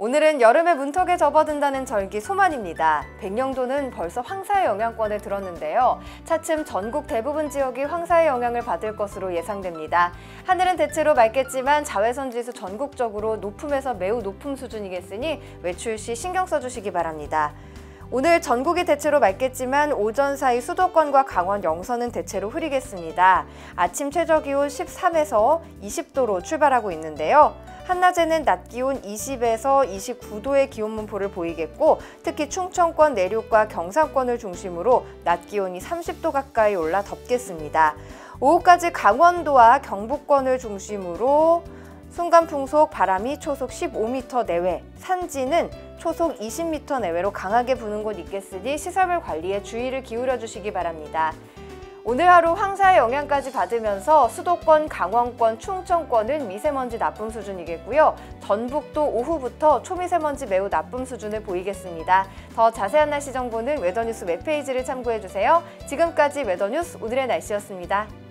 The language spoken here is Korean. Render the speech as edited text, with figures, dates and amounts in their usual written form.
오늘은 여름의 문턱에 접어든다는 절기 소만입니다. 백령도는 벌써 황사의 영향권에 들었는데요. 차츰 전국 대부분 지역이 황사의 영향을 받을 것으로 예상됩니다. 하늘은 대체로 맑겠지만 자외선 지수 전국적으로 높음에서 매우 높음 수준이겠으니 외출 시 신경 써주시기 바랍니다. 오늘 전국이 대체로 맑겠지만 오전 사이 수도권과 강원 영서는 대체로 흐리겠습니다. 아침 최저기온 13에서 20도로 출발하고 있는데요. 한낮에는 낮 기온 20에서 29도의 기온 분포를 보이겠고 특히 충청권 내륙과 경상권을 중심으로 낮 기온이 30도 가까이 올라 덥겠습니다. 오후까지 강원도와 경북권을 중심으로 순간풍속 바람이 초속 15m 내외, 산지는 초속 20m 내외로 강하게 부는 곳 있겠으니 시설물 관리에 주의를 기울여 주시기 바랍니다. 오늘 하루 황사의 영향까지 받으면서 수도권, 강원권, 충청권은 미세먼지 나쁨 수준이겠고요. 전북도 오후부터 초미세먼지 매우 나쁨 수준을 보이겠습니다. 더 자세한 날씨 정보는 웨더뉴스 웹페이지를 참고해주세요. 지금까지 웨더뉴스 오늘의 날씨였습니다.